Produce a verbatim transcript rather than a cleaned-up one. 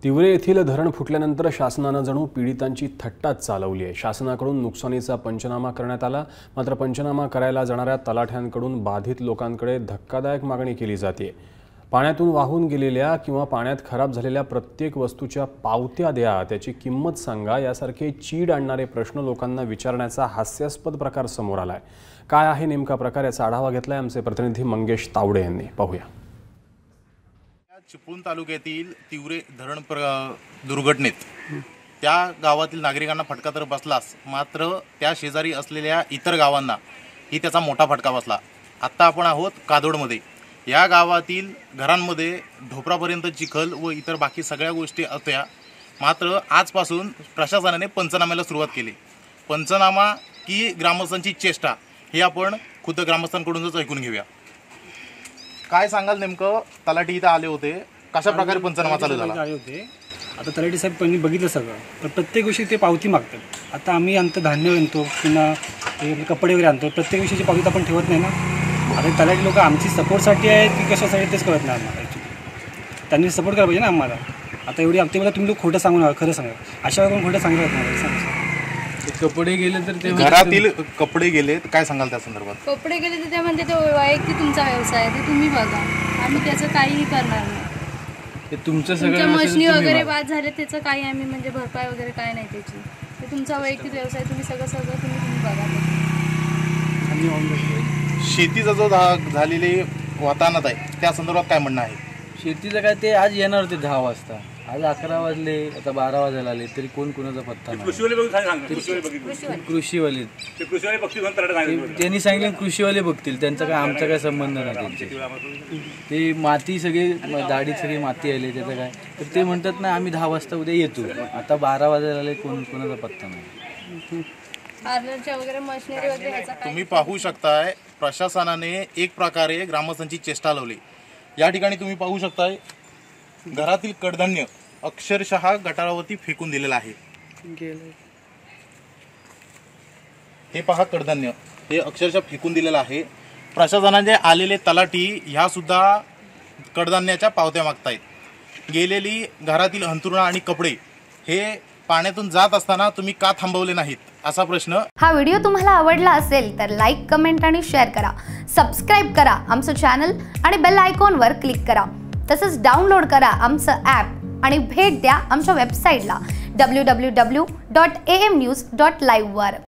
तिवरे येथील धरण फुटल्यानंतर शासनाने जणू पीडितांची थट्टाच चालवली आहे। शासनाकडून नुकसानीचा पंचनामा करण्यात आला, मात्र पंचनामा करायला जाणाऱ्या तलाठ्यांकडून बाधित लोकांकडे धक्कादायक मागणी केली जाते। पाण्यातून वाहून गेलेल्या किंवा पाण्यात खराब झालेल्या प्रत्येक वस्तूच्या पावत्या द्या, त्याची किंमत सांगा, यासारखे चीड आणणारे प्रश्न लोकांना विचारण्याचा हास्यास्पद प्रकार समोर आलाय। काय आहे नेमका प्रकार, याचा आढावा घेतलाय आमचे प्रतिनिधी मंगेश तावडे यांनी। पाहूया। चिपळूण तालुक्यातील तिवरे धरण दुर्घटनेत त्या गावातील नागरिकांना फटका तर बसलाच, मात्र त्या शेजारी असलेल्या इतर गावांना ही त्याचा मोठा फटका बसला। आत्ता आपण आहोत कादोडमध्ये। या गावातील घरांमध्ये ढोपरापर्यंत चिखल व इतर बाकी सगळ्या गोष्टी होत्या, मात्र आजपासून प्रशासनाने पंचनाम्याला सुरुवात केली। पंचनामा की ग्रामस्थांची चेष्टा हे आपण खुद्द ग्रामस्थांकडूनच ऐकून घेऊया। काय सांगाल नेमकं? तलाठी इथं आले होते, कशा प्रकारे पंचनामा चालू झाला? आले होते। आता तलाठी साहेब पण बघितलं सगळं, तर प्रत्येक गोष्टी ते पावती मागतात। आता आम्ही आणतो धान्य आणतो, पुन्हा कपडे वगैरे आणतो, प्रत्येक गोष्टीची पावती आपण ठेवत नाही ना। आता तलाठी लोक आमची सपोर्टसाठी आहेत की कशासाठी तेच कळत नाही आम्हाला। ॲक्च्युली त्यांनी सपोर्ट करायला पाहिजे ना आम्हाला। आता एवढी हप्ते मला तुम्ही लोक खोटं सांगू नका, खरं सांगा। अशा वेळी खोटं सांगत नाही। कपडे गेले तर ते घरातील कपडे गेले, काय सांगाल त्या संदर्भात? कपडे गेले तर ते म्हणते ते वैयक्तिक तुमचा व्यवसाय आहे, ते तुम्ही बघा, आम्ही त्याचं काहीही करणार नाही। ते तुमचं तुमच्या सगळं मशनी वगैरे बाद झाले, त्याचं काही आम्ही म्हणजे भरपाई वगैरे काय नाही त्याची। ते तुमचा वैयक्तिक व्यवसाय, तुम्ही सगळं सगळं तुम्ही तुम्ही बघा। शेतीचा जो झालेली वातावरणात आहे त्या संदर्भात काय म्हणणं आहे? शेतीचं काय, ते आज येणार होते दहा वाजता, आज अकरा वाजले, आता बारा वाजायला आले, तरी कोण कोणाचा पत्ता नाही। कृषीवाले त्यांनी सांगितलं कृषीवाले बघतील, त्यांचा काय आमचा काय संबंध नाही त्यांचे। ते माती सगळी दाढीत सगळी माती आली, त्याचं काय, तर ते म्हणतात ना आम्ही दहा वाजता उद्या येतो, आता बारा वाजायला आले, कोण कोणाचा पत्ता नाही। तुम्ही पाहू शकताय, प्रशासनाने एक प्रकारे ग्रामस्थांची चेष्टा लावली। या ठिकाणी तुम्ही पाहू शकताय, घरातील कडधान्य अक्षरशः गटारावरती फेकून दिलेलं आहे। हे पहा, कडधान्य हे अक्षरशः फेकून दिलेलं आहे। प्रशासनाने आलेले तलाठी ह्या सुद्धा कडधान्याच्या पावत्या मागतायत। गेलेली घरातील अंथरुणं आणि कपडे हे पाण्यातून जात असताना तुम्ही का थांबवले नाहीत, असा प्रश्न। हा व्हिडिओ तुम्हाला आवडला असेल तर लाईक, कमेंट आणि शेअर करा। सबस्क्राइब करा आमचं चॅनल आणि बेल आयकॉनवर क्लिक करा। तसंच डाउनलोड करा आमचं ॲप आणि भेट द्या आमच्या वेबसाईटला W W W dot A M news dot live वर।